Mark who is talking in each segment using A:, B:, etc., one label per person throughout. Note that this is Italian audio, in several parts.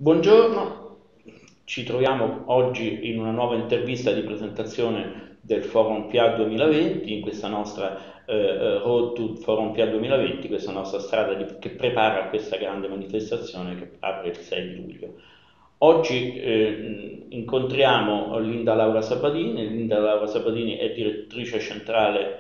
A: Buongiorno, ci troviamo oggi in una nuova intervista di presentazione del Forum PIA 2020, in questa nostra Road to Forum PIA 2020, questa nostra strada che prepara questa grande manifestazione che apre il 6 luglio. Oggi incontriamo Linda Laura Sabatini. Linda Laura Sabatini è direttrice centrale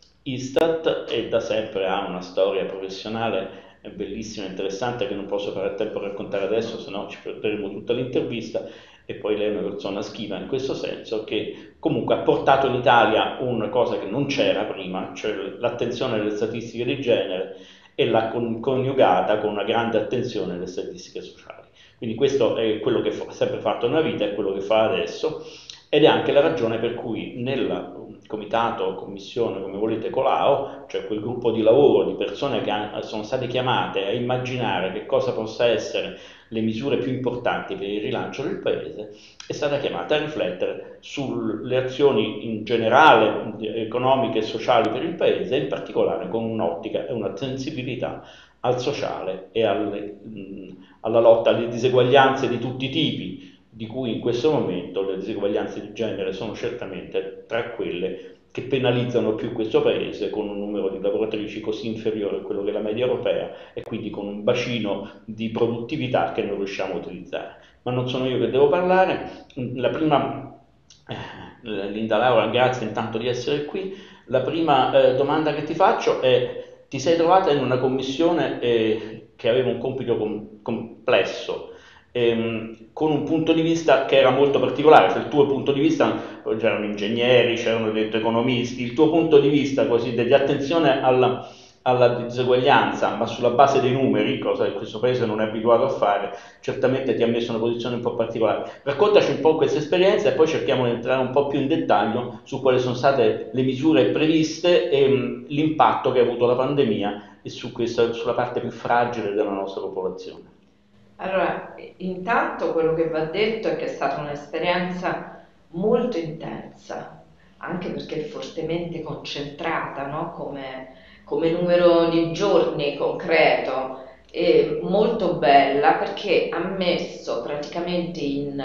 A: Istat e da sempre ha una storia professionale bellissima e interessante che non posso fare a tempo a raccontare adesso, se no ci perderemo tutta l'intervista. E poi lei è una persona schiva in questo senso, che comunque ha portato in Italia una cosa che non c'era prima, cioè l'attenzione alle statistiche di genere, e l'ha coniugata con una grande attenzione alle statistiche sociali. Quindi questo è quello che ha sempre fatto nella vita, è quello che fa adesso, ed è anche la ragione per cui nel comitato o commissione, come volete, Colao, cioè quel gruppo di lavoro di persone che sono state chiamate a immaginare che cosa possa essere le misure più importanti per il rilancio del Paese, è stata chiamata a riflettere sulle azioni in generale economiche e sociali per il Paese, in particolare con un'ottica e una sensibilità al sociale e alla lotta alle diseguaglianze di tutti i tipi, di cui in questo momento le diseguaglianze di genere sono certamente tra quelle che penalizzano più questo Paese, con un numero di lavoratrici così inferiore a quello che è la media europea e quindi con un bacino di produttività che non riusciamo a utilizzare. Ma non sono io che devo parlare. La prima, Linda Laura, grazie intanto di essere qui. La prima domanda che ti faccio è: ti sei trovata in una commissione che aveva un compito complesso, con un punto di vista che era molto particolare, cioè il tuo punto di vista, c'erano ingegneri, c'erano detto economisti, il tuo punto di vista così di attenzione alla diseguaglianza, ma sulla base dei numeri, cosa che questo paese non è abituato a fare, certamente ti ha messo in una posizione un po' particolare. Raccontaci un po' questa esperienza e poi cerchiamo di entrare un po' più in dettaglio su quali sono state le misure previste e l'impatto che ha avuto la pandemia e sulla parte più fragile della nostra popolazione.
B: Allora, intanto quello che va detto è che è stata un'esperienza molto intensa, anche perché fortemente concentrata, no? Come numero di giorni concreto, e molto bella perché ha messo praticamente in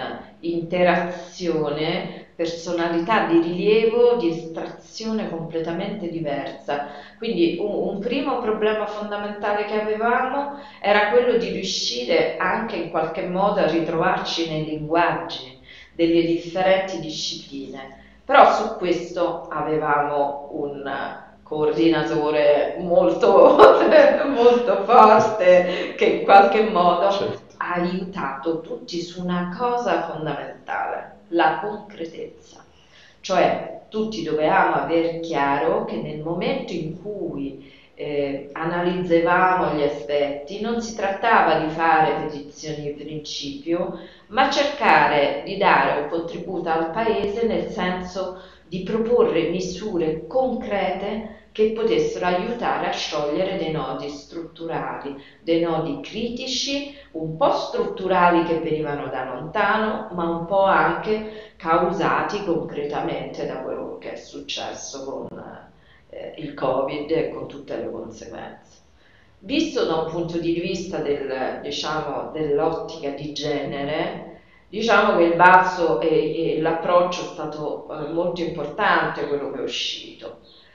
B: interazione personalità di rilievo, di estrazione completamente diversa. Quindi un primo problema fondamentale che avevamo era quello di riuscire anche in qualche modo a ritrovarci nei linguaggi delle differenti discipline. Però su questo avevamo un coordinatore molto, molto forte che in qualche modo
A: Certo.
B: ha aiutato tutti su una cosa fondamentale, la concretezza. Cioè tutti dovevamo aver chiaro che nel momento in cui analizzavamo gli aspetti, non si trattava di fare petizioni di principio, ma cercare di dare un contributo al Paese nel senso di proporre misure concrete che potessero aiutare a sciogliere dei nodi strutturali, dei nodi critici, un po' strutturali che venivano da lontano, ma un po' anche causati concretamente da quello che è successo con il Covid e con tutte le conseguenze. Visto da un punto di vista diciamo, dell'ottica di genere, diciamo che il balzo e l'approccio è stato molto importante quello che è uscito.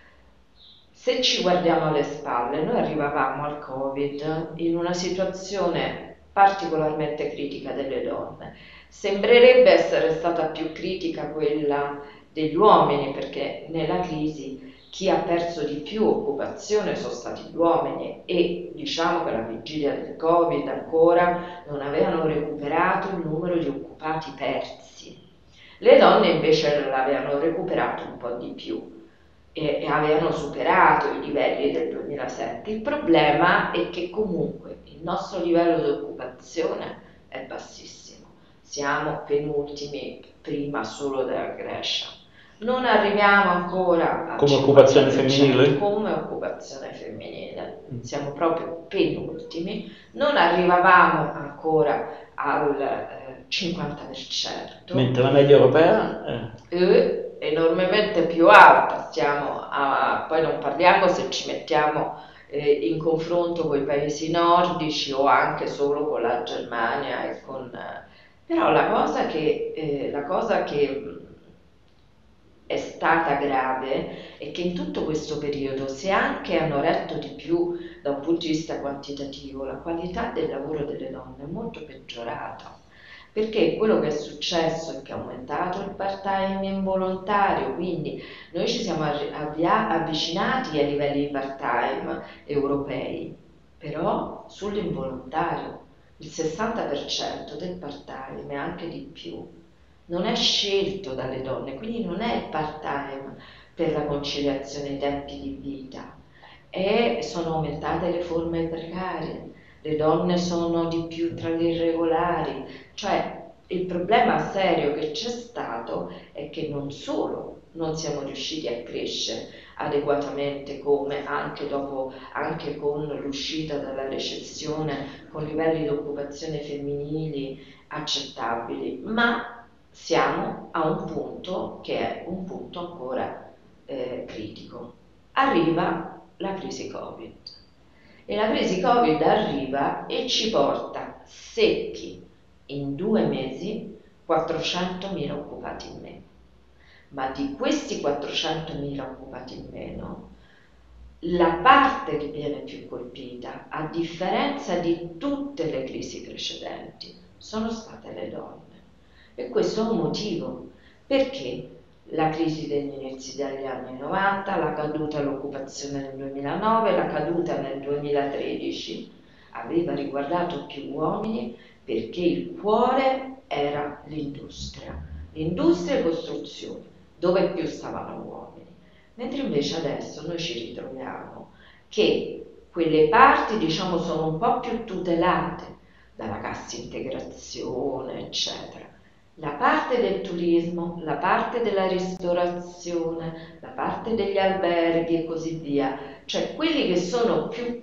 B: Se ci guardiamo alle spalle, noi arrivavamo al Covid in una situazione particolarmente critica delle donne. Sembrerebbe essere stata più critica quella degli uomini, perché nella crisi chi ha perso di più occupazione sono stati gli uomini e diciamo che alla vigilia del Covid ancora non avevano recuperato il numero di occupati persi. Le donne invece l'avevano recuperato un po' di più e avevano superato i livelli del 2007. Il problema è che comunque il nostro livello di occupazione è bassissimo, siamo penultimi prima solo della Grecia. Non arriviamo ancora al
A: Come occupazione
B: 50%
A: femminile?
B: come occupazione femminile, siamo proprio penultimi, non arrivavamo ancora al 50%,
A: Mentre la media europea
B: enormemente più alta, poi non parliamo se ci mettiamo in confronto con i paesi nordici o anche solo con la Germania e con... Però la cosa che è stata grave è che in tutto questo periodo, se anche hanno retto di più da un punto di vista quantitativo, la qualità del lavoro delle donne è molto peggiorata. Perché quello che è successo è che è aumentato il part-time involontario, quindi noi ci siamo avvicinati ai livelli di part-time europei, però sull'involontario il 60% del part-time e anche di più non è scelto dalle donne, quindi non è il part-time per la conciliazione dei tempi di vita, e sono aumentate le forme precarie, le donne sono di più tra le irregolari, cioè il problema serio che c'è stato è che non solo non siamo riusciti a crescere adeguatamente come anche con l'uscita dalla recessione, con livelli di occupazione femminili accettabili, ma siamo a un punto che è un punto ancora critico. Arriva la crisi Covid e la crisi Covid arriva e ci porta secchi in 2 mesi 400.000 occupati in meno. Ma di questi 400.000 occupati in meno, la parte che viene più colpita, a differenza di tutte le crisi precedenti, sono state le donne. E questo è un motivo, perché la crisi degli inizi degli anni 90, la caduta all'occupazione nel 2009, la caduta nel 2013 aveva riguardato più uomini perché il cuore era l'industria e costruzioni, dove più stavano uomini. Mentre invece adesso noi ci ritroviamo che quelle parti, diciamo, sono un po' più tutelate dalla cassa integrazione, eccetera. La parte del turismo, la parte della ristorazione, la parte degli alberghi e così via, cioè quelli che sono più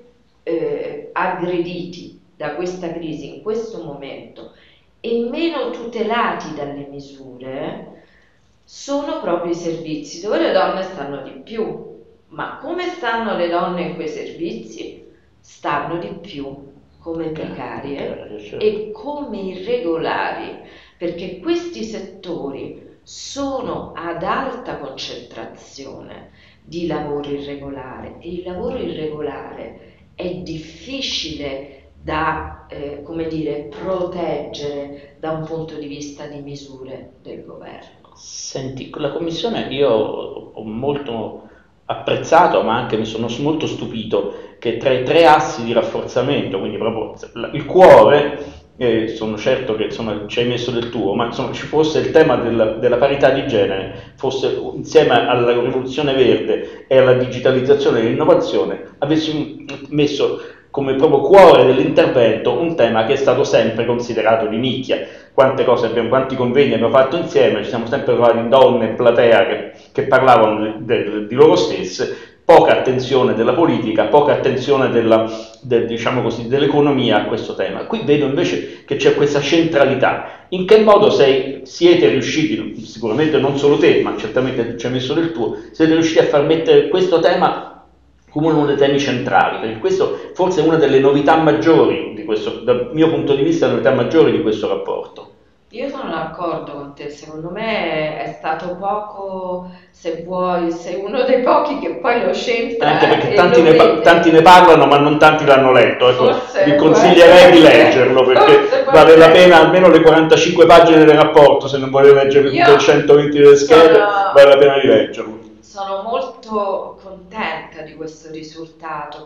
B: aggrediti da questa crisi in questo momento e meno tutelati dalle misure, sono proprio i servizi dove le donne stanno di più. Ma come stanno le donne in quei servizi? Stanno di più come precarie
A: certo.
B: e come irregolari, perché questi settori sono ad alta concentrazione di lavoro irregolare e il lavoro irregolare è difficile da, come dire, proteggere da un punto di vista di misure del governo.
A: Senti, con la commissione io ho molto apprezzato, ma anche mi sono molto stupito che tra i tre assi di rafforzamento, quindi proprio il cuore, sono certo che insomma, ci hai messo del tuo, ma insomma, ci fosse il tema della parità di genere, fosse insieme alla rivoluzione verde e alla digitalizzazione e all'innovazione, avessi messo come proprio cuore dell'intervento un tema che è stato sempre considerato di nicchia. Quante cose abbiamo, quanti convegni abbiamo fatto insieme, ci siamo sempre trovati donne in platea che parlavano di loro stesse, poca attenzione della politica, poca attenzione diciamo così, dell'economia a questo tema. Qui vedo invece che c'è questa centralità. In che modo siete riusciti, sicuramente non solo te, ma certamente ci hai messo del tuo, siete riusciti a far mettere questo tema come uno dei temi centrali, perché questo forse è una delle novità maggiori di questo, dal mio punto di vista, le novità maggiori di questo rapporto.
B: Io sono d'accordo con te, secondo me è stato poco, se vuoi, sei uno dei pochi che poi lo
A: Anche
B: centra
A: perché
B: e lo
A: tanti
B: vede.
A: ne parlano, ma non tanti l'hanno letto. Ecco, vi
B: Forse può
A: consiglierei di
B: essere,
A: leggerlo
B: forse
A: perché
B: può
A: vale la
B: essere.
A: pena almeno le 45 pagine del rapporto, se non volete leggere
B: Io
A: tutte le 120 delle schede, vale la pena di leggerlo.
B: sono molto contenta di questo risultato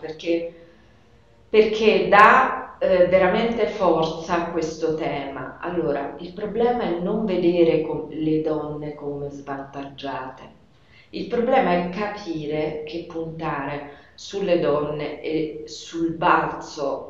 B: perché dà veramente forza a questo tema. Allora, il problema è non vedere le donne come svantaggiate. Il problema è capire che puntare sulle donne e sul balzo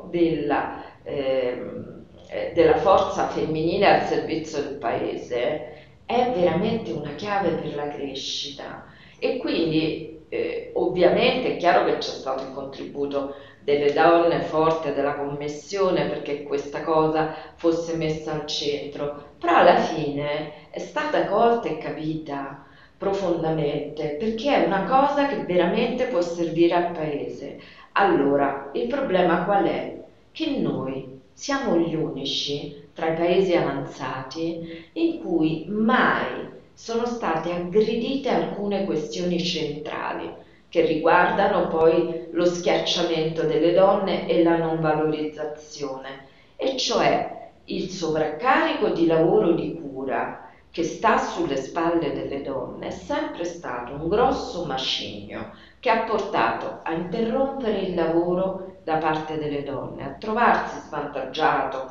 B: della forza femminile al servizio del paese è veramente una chiave per la crescita. E quindi ovviamente è chiaro che c'è stato il contributo delle donne forte della commissione perché questa cosa fosse messa al centro, però alla fine è stata colta e capita profondamente perché è una cosa che veramente può servire al paese, Allora, il problema qual è? Che noi siamo gli unici tra i paesi avanzati in cui mai sono state aggredite alcune questioni centrali che riguardano poi lo schiacciamento delle donne e la non valorizzazione, e cioè il sovraccarico di lavoro di cura che sta sulle spalle delle donne è sempre stato un grosso macigno che ha portato a interrompere il lavoro da parte delle donne, a trovarsi svantaggiato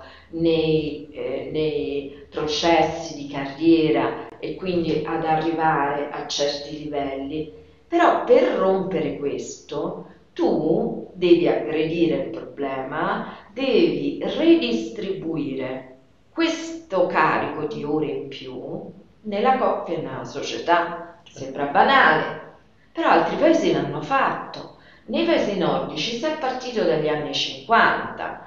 B: nei processi di carriera e quindi ad arrivare a certi livelli. Però per rompere questo tu devi aggredire il problema, devi redistribuire questo carico di ore in più nella coppia e nella società. Sembra banale, però altri paesi l'hanno fatto. Nei paesi nordici si è partito dagli anni 50,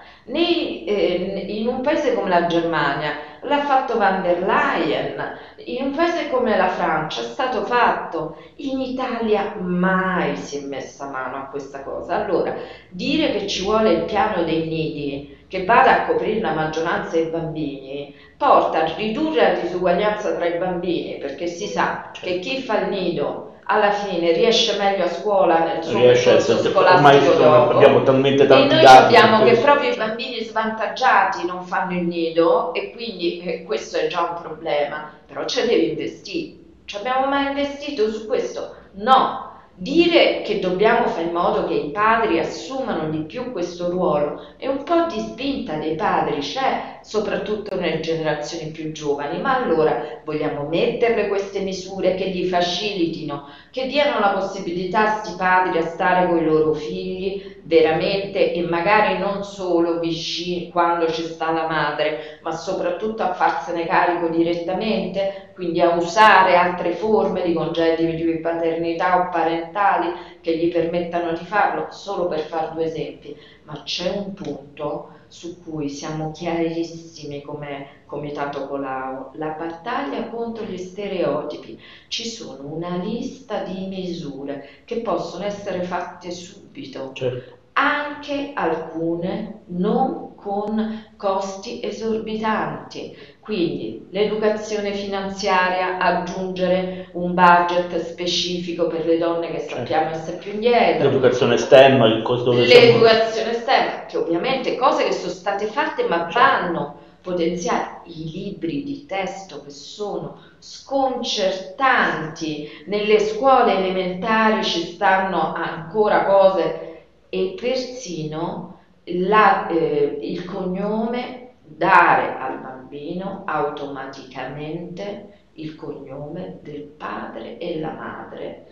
B: in un paese come la Germania l'ha fatto van der Leyen, in un paese come la Francia è stato fatto, in Italia mai si è messa mano a questa cosa. Allora, dire che ci vuole il piano dei nidi che vada a coprire la maggioranza dei bambini porta a ridurre la disuguaglianza tra i bambini, perché si sa che chi fa il nido alla fine riesce meglio a scuola nel suo percorso scolastico dopo,
A: abbiamo talmente
B: e
A: tanti
B: noi
A: dati
B: abbiamo che proprio i bambini svantaggiati non fanno il nido, e quindi questo è già un problema. Però ci devi investire. Ci abbiamo mai investito su questo? No. Dire che dobbiamo fare in modo che i padri assumano di più questo ruolo, e un po' di spinta dei padri c'è, soprattutto nelle generazioni più giovani, ma allora vogliamo metterle queste misure che li facilitino, che diano la possibilità a sti padri a stare con i loro figli veramente, e magari non solo vicini quando ci sta la madre, ma soprattutto a farsene carico direttamente, quindi a usare altre forme di congedi di paternità o parentali che gli permettano di farlo, solo per fare due esempi. Ma c'è un punto su cui siamo chiarissimi come Comitato Colau: la battaglia contro gli stereotipi. Ci sono una lista di misure che possono essere fatte subito,
A: Certo.
B: anche alcune non con costi esorbitanti. Quindi l'educazione finanziaria, aggiungere un budget specifico per le donne che sappiamo essere più indietro.
A: L'educazione STEM, il costo
B: L'educazione STEM, che ovviamente cose che sono state fatte ma vanno potenziati. I libri di testo che sono sconcertanti, nelle scuole elementari ci stanno ancora cose, e persino il cognome, dare al bambino automaticamente il cognome del padre e la madre,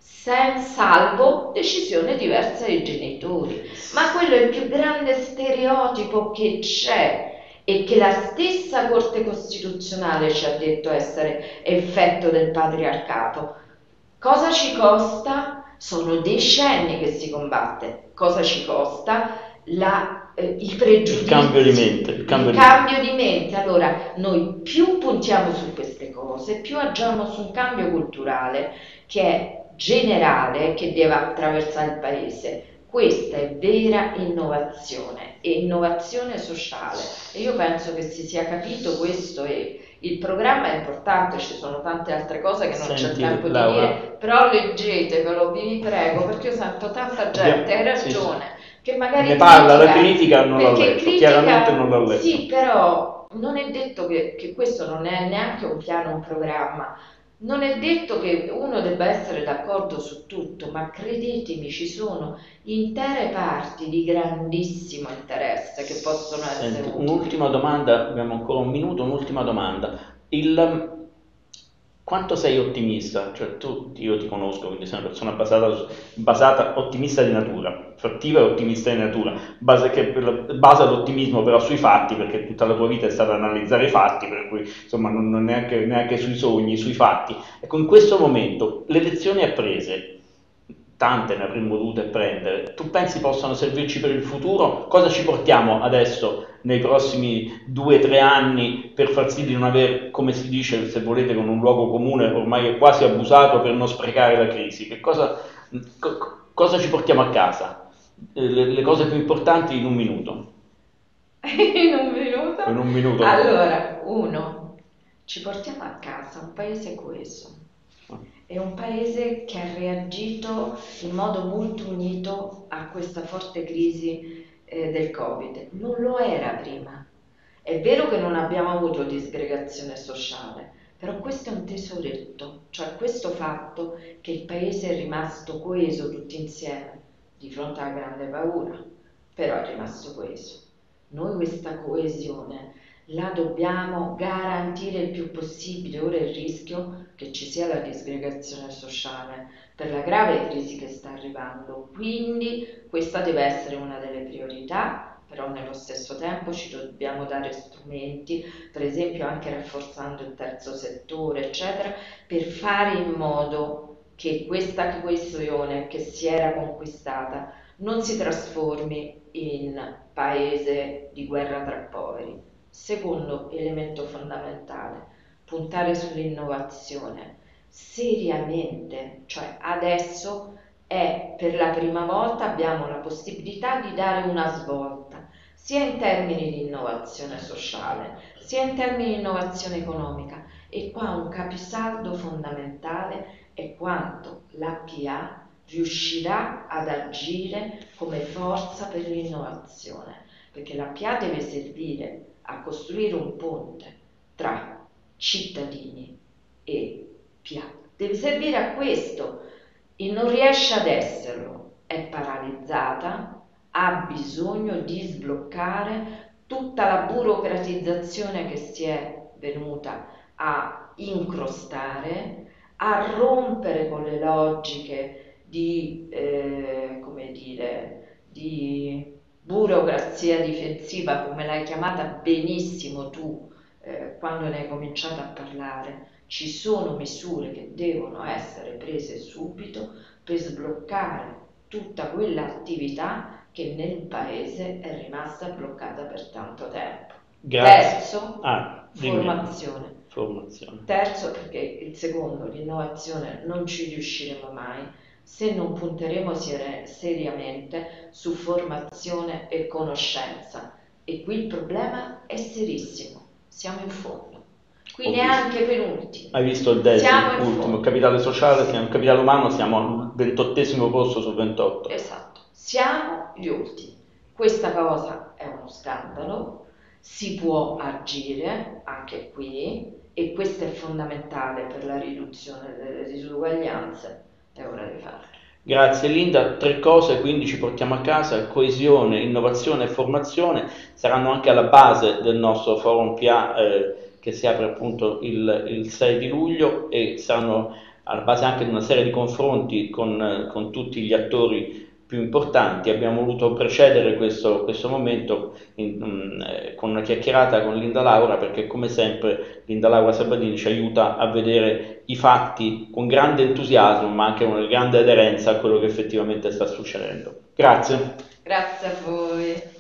B: salvo decisione diversa dei genitori. Ma quello è il più grande stereotipo che c'è, e che la stessa Corte Costituzionale ci ha detto essere effetto del patriarcato. Cosa ci costa? Sono decenni che si combatte. Cosa ci costa? I pregiudizi,
A: il cambio di mente,
B: il cambio di mente. Allora, noi più puntiamo su queste cose, più agiamo su un cambio culturale che è generale, che deve attraversare il paese. Questa è vera innovazione, e innovazione sociale. E io penso che si sia capito questo, e il programma è importante, ci sono tante altre cose che non c'è tempo di dire, però leggetevelo, vi prego, perché io sento tanta gente, hai ragione, che magari
A: ne parla, la critica non l'ha letto, chiaramente non l'ha letto.
B: Sì, però non è detto che questo non è neanche un piano, un programma. Non è detto che uno debba essere d'accordo su tutto, ma credetemi, ci sono intere parti di grandissimo interesse che possono essere utili.
A: Un'ultima domanda, abbiamo ancora un minuto, un'ultima domanda. Quanto sei ottimista? Cioè io ti conosco, quindi sei una persona basata ottimista di natura, fattiva e ottimista di natura, basa l'ottimismo però sui fatti, perché tutta la tua vita è stata analizzare i fatti, per cui insomma non neanche sui sogni, sui fatti. Ecco, in questo momento le lezioni apprese, tante ne avremmo dovute prendere, tu pensi possano servirci per il futuro? Cosa ci portiamo adesso nei prossimi 2-3 anni per far sì di non avere, come si dice, se volete, con un luogo comune ormai è quasi abusato, per non sprecare la crisi? Cosa ci portiamo a casa? le cose più importanti in un minuto.
B: In un minuto?
A: In un minuto.
B: Allora, uno, ci portiamo a casa un paese coeso. È un paese che ha reagito in modo molto unito a questa forte crisi del Covid. Non lo era prima. È vero che non abbiamo avuto disgregazione sociale, però questo è un tesoretto, cioè questo fatto che il paese è rimasto coeso tutti insieme di fronte alla grande paura, però è rimasto coeso. Noi questa coesione la dobbiamo garantire il più possibile. Ora il rischio che ci sia la disgregazione sociale per la grave crisi che sta arrivando, quindi questa deve essere una delle priorità, però nello stesso tempo ci dobbiamo dare strumenti, per esempio anche rafforzando il terzo settore, eccetera, per fare in modo che questa coesione che si era conquistata non si trasformi in paese di guerra tra poveri. Secondo elemento fondamentale, puntare sull'innovazione seriamente, cioè adesso per la prima volta abbiamo la possibilità di dare una svolta, sia in termini di innovazione sociale, sia in termini di innovazione economica. E qua un capisaldo fondamentale è quanto l'APA riuscirà ad agire come forza per l'innovazione, perché la PA deve servire a costruire un ponte tra cittadini e PA, deve servire a questo e non riesce ad esserlo, è paralizzata, ha bisogno di sbloccare tutta la burocratizzazione che si è venuta a incrostare, a rompere con le logiche di, come dire, di burocrazia difensiva, come l'hai chiamata benissimo tu quando ne hai cominciato a parlare. Ci sono misure che devono essere prese subito per sbloccare tutta quell'attività che nel paese è rimasta bloccata per tanto tempo.
A: Grazie.
B: Terzo,
A: Formazione.
B: Terzo, perché il secondo, l'innovazione, non ci riusciremo mai se non punteremo seriamente su formazione e conoscenza. E qui il problema è serissimo, siamo in fondo. Qui neanche penultimi.
A: Hai visto il DESI, ultimo, capitale sociale, siamo, capitale umano, siamo al 28° posto su 28.
B: Esatto, siamo gli ultimi. Questa cosa è uno scandalo, si può agire anche qui e questo è fondamentale per la riduzione delle disuguaglianze, è ora di farlo.
A: Grazie Linda, 3 cose quindi ci portiamo a casa: coesione, innovazione e formazione saranno anche alla base del nostro forum PA che si apre appunto il 6 di luglio e saranno alla base anche di una serie di confronti con tutti gli attori più importanti. Abbiamo voluto precedere questo momento con una chiacchierata con Linda Laura, perché come sempre Linda Laura Sabadini ci aiuta a vedere i fatti con grande entusiasmo, ma anche con grande aderenza a quello che effettivamente sta succedendo. Grazie.
B: Grazie a voi.